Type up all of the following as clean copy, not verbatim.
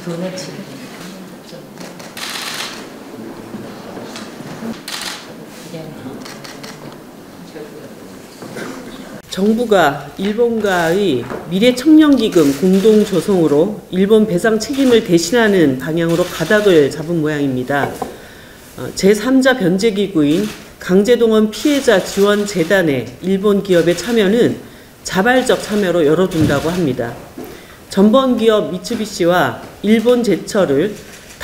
돈의 치료. 정부가 일본과의 미래청년기금 공동조성으로 일본 배상 책임을 대신하는 방향으로 가닥을 잡은 모양입니다. 제3자 변제기구인 강제동원 피해자 지원재단의 일본 기업의 참여는 자발적 참여로 열어둔다고 합니다. 전범기업 미쓰비시와 일본제철은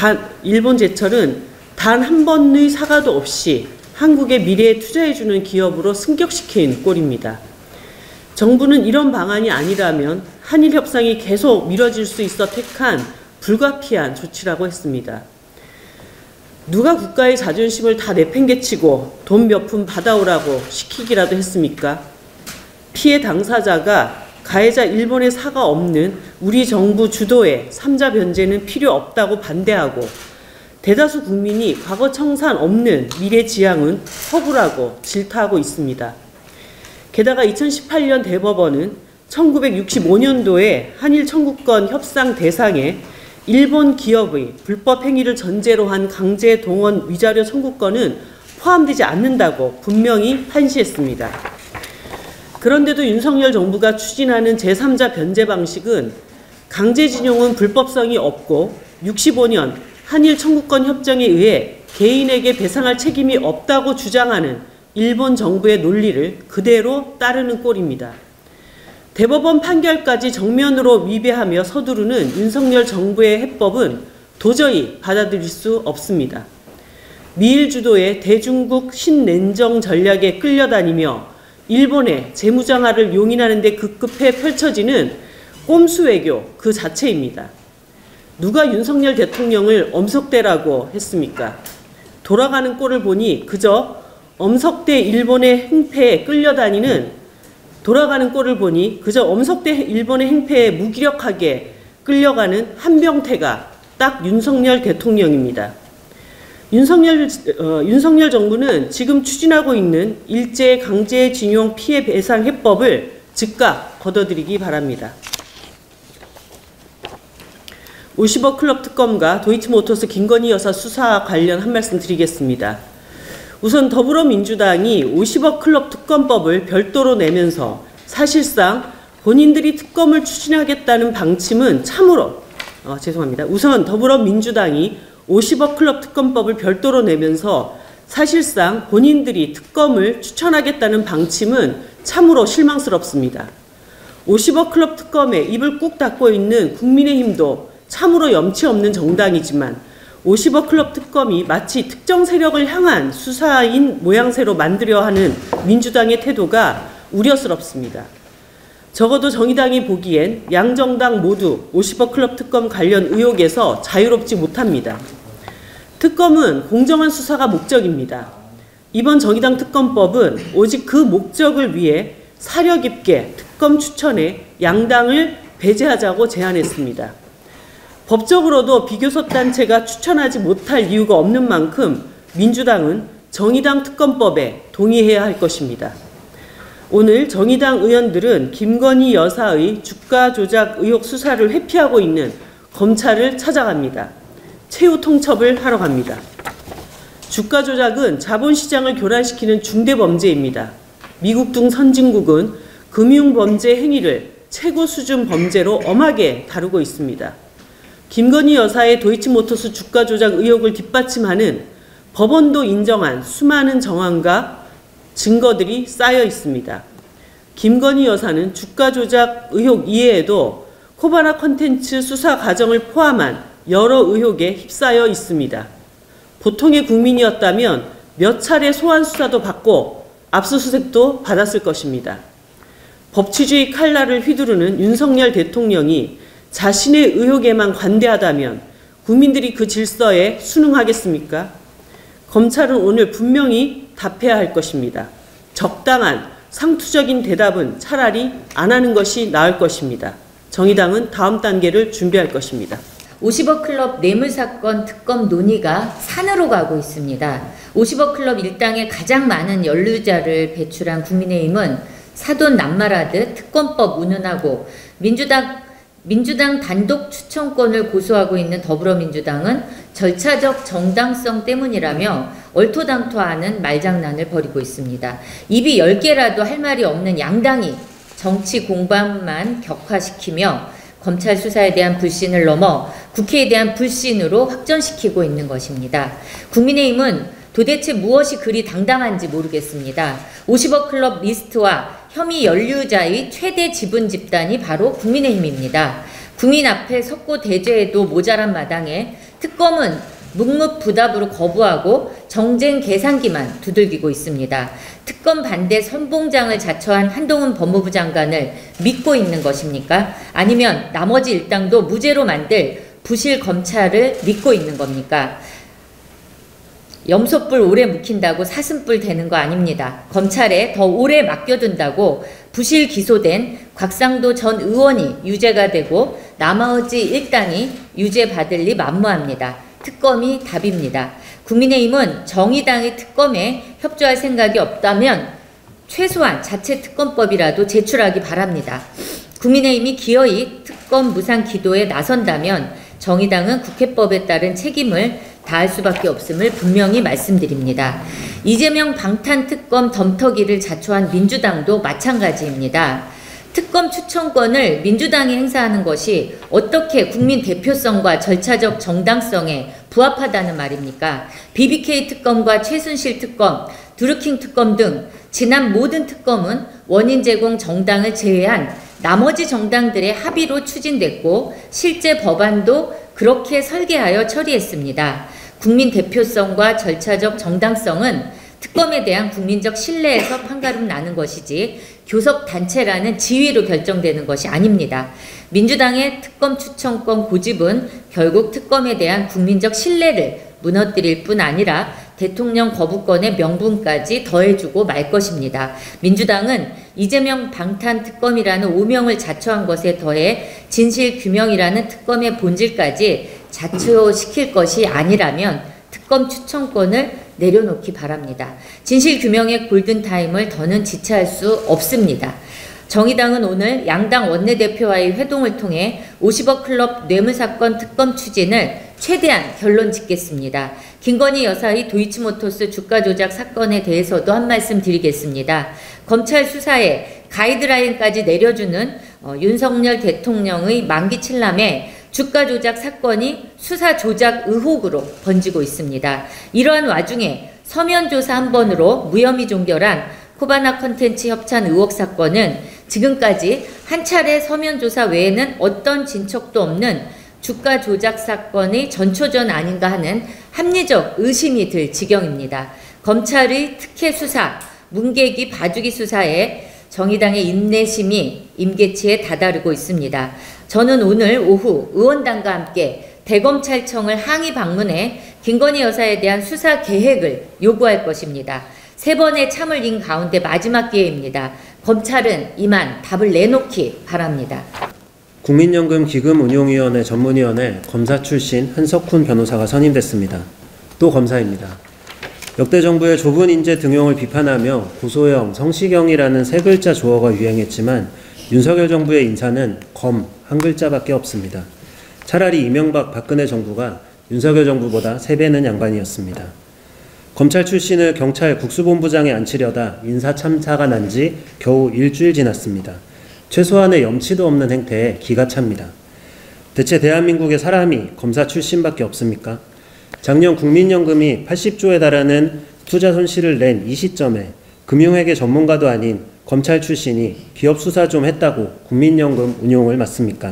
단 한 번의 사과도 없이 한국의 미래에 투자해주는 기업으로 승격시킨 꼴입니다. 정부는 이런 방안이 아니라면 한일 협상이 계속 미뤄질 수 있어 택한 불가피한 조치라고 했습니다. 누가 국가의 자존심을 다 내팽개치고 돈 몇 푼 받아오라고 시키기라도 했습니까? 피해 당사자가 가해자 일본의 사과 없는 우리 정부 주도의 3자 변제는 필요 없다고 반대하고 대다수 국민이 과거 청산 없는 미래 지향은 허구라고 질타하고 있습니다. 게다가 2018년 대법원은 1965년도에 한일 청구권 협상 대상에 일본 기업의 불법 행위를 전제로 한 강제 동원 위자료 청구권은 포함되지 않는다고 분명히 판시했습니다. 그런데도 윤석열 정부가 추진하는 제3자 변제 방식은 강제징용은 불법성이 없고 65년 한일 청구권 협정에 의해 개인에게 배상할 책임이 없다고 주장하는 일본 정부의 논리를 그대로 따르는 꼴입니다. 대법원 판결까지 정면으로 위배하며 서두르는 윤석열 정부의 해법은 도저히 받아들일 수 없습니다. 미일 주도의 대중국 신냉정 전략에 끌려다니며 일본의 재무장화를 용인하는 데 급급해 펼쳐지는 꼼수 외교 그 자체입니다. 누가 윤석열 대통령을 엄석대라고 했습니까? 돌아가는 꼴을 보니 그저 엄석대 일본의 행패에 끌려다니는 무기력하게 끌려가는 한병태가 딱 윤석열 대통령입니다. 윤석열 정부는 지금 추진하고 있는 일제 강제징용 피해 배상 해법을 즉각 걷어들이기 바랍니다. 50억 클럽 특검과 도이치모터스 김건희 여사 수사 관련 한 말씀 드리겠습니다. 우선 더불어민주당이 50억 클럽 특검법을 별도로 내면서 사실상 본인들이 특검을 추진하겠다는 방침은 참으로 우선 더불어민주당이 50억 클럽 특검법을 별도로 내면서 사실상 본인들이 특검을 추천하겠다는 방침은 참으로 실망스럽습니다. 50억 클럽 특검에 입을 꾹 닫고 있는 국민의힘도 참으로 염치 없는 정당이지만 50억 클럽 특검이 마치 특정 세력을 향한 수사인 모양새로 만들려 하는 민주당의 태도가 우려스럽습니다. 적어도 정의당이 보기엔 양정당 모두 50억 클럽 특검 관련 의혹에서 자유롭지 못합니다. 특검은 공정한 수사가 목적입니다. 이번 정의당 특검법은 오직 그 목적을 위해 사려 깊게 특검 추천에 양당을 배제하자고 제안했습니다. 법적으로도 비교섭 단체가 추천하지 못할 이유가 없는 만큼 민주당은 정의당 특검법에 동의해야 할 것입니다. 오늘 정의당 의원들은 김건희 여사의 주가 조작 의혹 수사를 회피하고 있는 검찰을 찾아갑니다. 최후 통첩을 하러 갑니다. 주가 조작은 자본시장을 교란시키는 중대범죄입니다. 미국 등 선진국은 금융범죄 행위를 최고 수준 범죄로 엄하게 다루고 있습니다. 김건희 여사의 도이치모터스 주가 조작 의혹을 뒷받침하는 법원도 인정한 수많은 정황과 증거들이 쌓여 있습니다. 김건희 여사는 주가 조작 의혹 이외에도 코바나 콘텐츠 수사 과정을 포함한 여러 의혹에 휩싸여 있습니다. 보통의 국민이었다면 몇 차례 소환 수사도 받고 압수수색도 받았을 것입니다. 법치주의 칼날을 휘두르는 윤석열 대통령이 자신의 의혹에만 관대하다면 국민들이 그 질서에 순응하겠습니까? 검찰은 오늘 분명히 답해야 할 것입니다. 적당한 상투적인 대답은 차라리 안 하는 것이 나을 것입니다. 정의당은 다음 단계를 준비할 것입니다. 50억 클럽 뇌물사건 특검 논의가 산으로 가고 있습니다. 50억 클럽 일당에 가장 많은 연루자를 배출한 국민의힘은 사돈 낱말하듯 특검법 운운하고 민주당 단독 추천권을 고수하고 있는 더불어민주당은 절차적 정당성 때문이라며 얼토당토하는 말장난을 벌이고 있습니다. 입이 10개라도 할 말이 없는 양당이 정치 공방만 격화시키며 검찰 수사에 대한 불신을 넘어 국회에 대한 불신으로 확전시키고 있는 것입니다. 국민의힘은 도대체 무엇이 그리 당당한지 모르겠습니다. 50억 클럽 리스트와 혐의 연루자의 최대 지분 집단이 바로 국민의힘입니다. 국민 앞에 섰고 대죄해도 모자란 마당에 특검은 묵묵부답으로 거부하고 정쟁 계산기만 두들기고 있습니다. 특검 반대 선봉장을 자처한 한동훈 법무부 장관을 믿고 있는 것입니까? 아니면 나머지 일당도 무죄로 만들 부실 검찰을 믿고 있는 겁니까? 염소뿔 오래 묵힌다고 사슴뿔 되는 거 아닙니다. 검찰에 더 오래 맡겨둔다고 부실 기소된 곽상도 전 의원이 유죄가 되고 나머지 일당이 유죄 받을 리 만무합니다. 특검이 답입니다. 국민의힘은 정의당의 특검에 협조할 생각이 없다면 최소한 자체 특검법이라도 제출하기 바랍니다. 국민의힘이 기어이 특검 무상 기도에 나선다면 정의당은 국회법에 따른 책임을 다할 수밖에 없음을 분명히 말씀드립니다. 이재명 방탄특검 덤터기를 자초한 민주당도 마찬가지입니다. 특검 추천권을 민주당이 행사하는 것이 어떻게 국민 대표성과 절차적 정당성에 부합하다는 말입니까? BBK 특검과 최순실 특검, 드루킹 특검 등 지난 모든 특검은 원인 제공 정당을 제외한 나머지 정당들의 합의로 추진됐고 실제 법안도 그렇게 설계하여 처리했습니다. 국민 대표성과 절차적 정당성은 특검에 대한 국민적 신뢰에서 판가름 나는 것이지 교섭단체라는 지위로 결정되는 것이 아닙니다. 민주당의 특검 추천권 고집은 결국 특검에 대한 국민적 신뢰를 무너뜨릴 뿐 아니라 대통령 거부권의 명분까지 더해주고 말 것입니다. 민주당은 이재명 방탄특검이라는 오명을 자초한 것에 더해 진실규명이라는 특검의 본질까지 자초시킬 것이 아니라면 특검 추천권을 내려놓기 바랍니다. 진실규명의 골든타임을 더는 지체할 수 없습니다. 정의당은 오늘 양당 원내대표와의 회동을 통해 50억 클럽 뇌물사건 특검 추진을 최대한 결론 짓겠습니다. 김건희 여사의 도이치모터스 주가 조작 사건에 대해서도 한 말씀 드리겠습니다. 검찰 수사에 가이드라인까지 내려주는 윤석열 대통령의 만기 칠남에 주가 조작 사건이 수사 조작 의혹으로 번지고 있습니다. 이러한 와중에 서면 조사 한 번으로 무혐의 종결한 코바나 컨텐츠 협찬 의혹 사건은 지금까지 한 차례 서면 조사 외에는 어떤 진척도 없는 주가 조작 사건의 전초전 아닌가 하는 합리적 의심이 들 지경입니다. 검찰의 특혜 수사, 문계기 봐주기 수사에 정의당의 인내심이 임계치에 다다르고 있습니다. 저는 오늘 오후 의원단과 함께 대검찰청을 항의 방문해 김건희 여사에 대한 수사 계획을 요구할 것입니다. 3번의 참을 인 가운데 마지막 기회입니다. 검찰은 이만 답을 내놓기 바랍니다. 국민연금 기금운용위원회 전문위원회 검사 출신 한석훈 변호사가 선임됐습니다. 또 검사입니다. 역대 정부의 좁은 인재 등용을 비판하며 고소형, 성시경이라는 3글자 조어가 유행했지만 윤석열 정부의 인사는 검 한 글자밖에 없습니다. 차라리 이명박, 박근혜 정부가 윤석열 정부보다 3배는 양반이었습니다. 검찰 출신을 경찰 국수본부장에 앉히려다 인사 참사가 난 지 겨우 일주일 지났습니다. 최소한의 염치도 없는 행태에 기가 찹니다. 대체 대한민국의 사람이 검사 출신밖에 없습니까? 작년 국민연금이 80조에 달하는 투자 손실을 낸 이 시점에 금융회계 전문가도 아닌 검찰 출신이 기업 수사 좀 했다고 국민연금 운용을 맡습니까?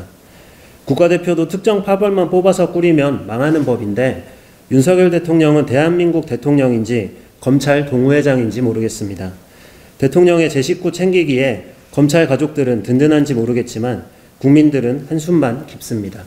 국가대표도 특정 파벌만 뽑아서 꾸리면 망하는 법인데 윤석열 대통령은 대한민국 대통령인지 검찰 동우회장인지 모르겠습니다. 대통령의 제 식구 챙기기에 검찰 가족들은 든든한지 모르겠지만 국민들은 한숨만 깊습니다.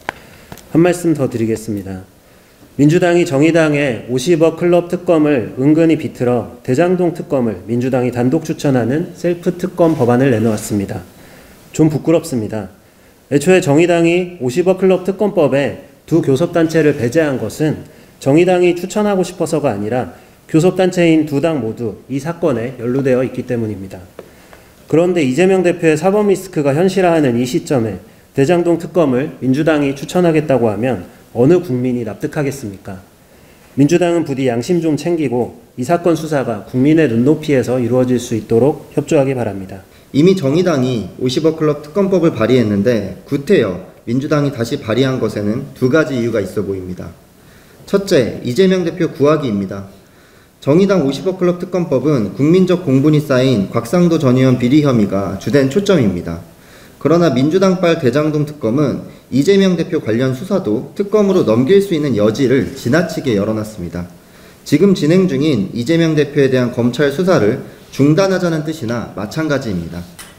한 말씀 더 드리겠습니다. 민주당이 정의당의 50억 클럽 특검을 은근히 비틀어 대장동 특검을 민주당이 단독 추천하는 셀프 특검 법안을 내놓았습니다. 좀 부끄럽습니다. 애초에 정의당이 50억 클럽 특검법에 두 교섭단체를 배제한 것은 정의당이 추천하고 싶어서가 아니라 교섭단체인 두 당 모두 이 사건에 연루되어 있기 때문입니다. 그런데 이재명 대표의 사법 리스크가 현실화하는 이 시점에 대장동 특검을 민주당이 추천하겠다고 하면 어느 국민이 납득하겠습니까? 민주당은 부디 양심 좀 챙기고 이 사건 수사가 국민의 눈높이에서 이루어질 수 있도록 협조하기 바랍니다. 이미 정의당이 50억 클럽 특검법을 발의했는데 구태여 민주당이 다시 발의한 것에는 두 가지 이유가 있어 보입니다. 첫째, 이재명 대표 구하기입니다. 정의당 50억 클럽 특검법은 국민적 공분이 쌓인 곽상도 전 의원 비리 혐의가 주된 초점입니다. 그러나 민주당발 대장동 특검은 이재명 대표 관련 수사도 특검으로 넘길 수 있는 여지를 지나치게 열어놨습니다. 지금 진행 중인 이재명 대표에 대한 검찰 수사를 중단하자는 뜻이나 마찬가지입니다.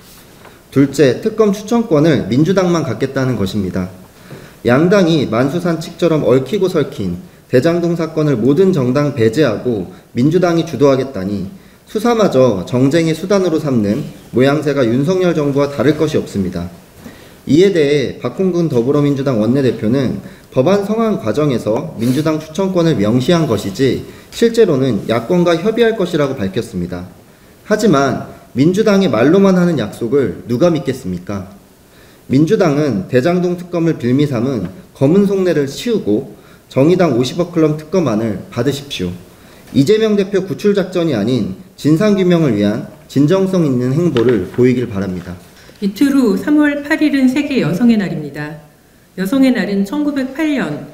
둘째, 특검 추천권을 민주당만 갖겠다는 것입니다. 양당이 만수산칙처럼 얽히고 설킨 대장동 사건을 모든 정당 배제하고 민주당이 주도하겠다니 수사마저 정쟁의 수단으로 삼는 모양새가 윤석열 정부와 다를 것이 없습니다. 이에 대해 박홍근 더불어민주당 원내대표는 법안 성안 과정에서 민주당 추천권을 명시한 것이지 실제로는 야권과 협의할 것이라고 밝혔습니다. 하지만 민주당이 말로만 하는 약속을 누가 믿겠습니까? 민주당은 대장동 특검을 빌미 삼은 검은 속내를 치우고 정의당 50억 클럽 특검안을 받으십시오. 이재명 대표 구출 작전이 아닌 진상규명을 위한 진정성 있는 행보를 보이길 바랍니다. 이틀 후 3월 8일은 세계 여성의 날입니다. 여성의 날은 1908년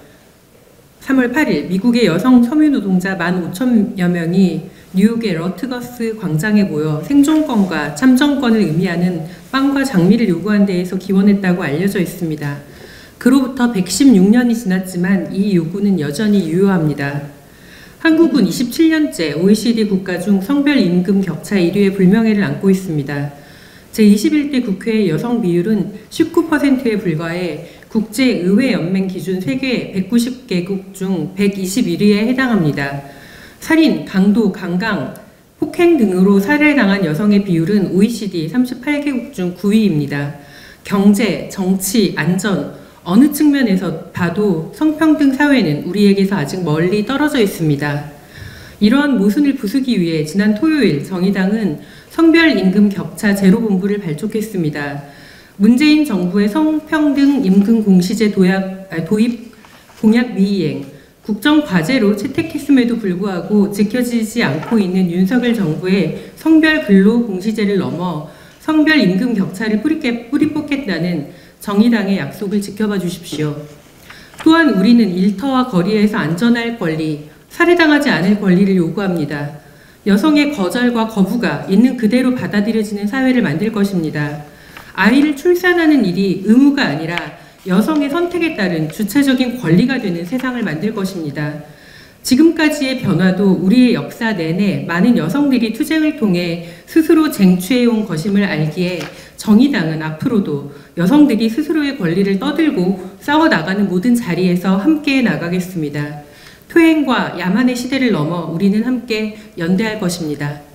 3월 8일 미국의 여성 섬유노동자 15,000여 명이 뉴욕의 러트거스 광장에 모여 생존권과 참정권을 의미하는 빵과 장미를 요구한 데에서 기원했다고 알려져 있습니다. 그로부터 116년이 지났지만 이 요구는 여전히 유효합니다. 한국은 27년째 OECD 국가 중 성별 임금 격차 1위의 불명예를 안고 있습니다. 제21대 국회의 여성 비율은 19%에 불과해 국제의회연맹 기준 세계 190개국 중 121위에 해당합니다. 살인, 강도, 강간, 폭행 등으로 살해당한 여성의 비율은 OECD 38개국 중 9위입니다. 경제, 정치, 안전, 어느 측면에서 봐도 성평등 사회는 우리에게서 아직 멀리 떨어져 있습니다. 이러한 모순을 부수기 위해 지난 토요일 정의당은 성별 임금 격차 제로 본부를 발족했습니다. 문재인 정부의 성평등 임금 공시제 도입 공약 미이행, 국정과제로 채택했음에도 불구하고 지켜지지 않고 있는 윤석열 정부의 성별 근로 공시제를 넘어 성별 임금 격차를 뿌리 뽑겠다는 정의당의 약속을 지켜봐 주십시오. 또한 우리는 일터와 거리에서 안전할 권리, 살해당하지 않을 권리를 요구합니다. 여성의 거절과 거부가 있는 그대로 받아들여지는 사회를 만들 것입니다. 아이를 출산하는 일이 의무가 아니라 여성의 선택에 따른 주체적인 권리가 되는 세상을 만들 것입니다. 지금까지의 변화도 우리의 역사 내내 많은 여성들이 투쟁을 통해 스스로 쟁취해온 것임을 알기에 정의당은 앞으로도 여성들이 스스로의 권리를 떠들고 싸워나가는 모든 자리에서 함께 나가겠습니다. 퇴행과 야만의 시대를 넘어 우리는 함께 연대할 것입니다.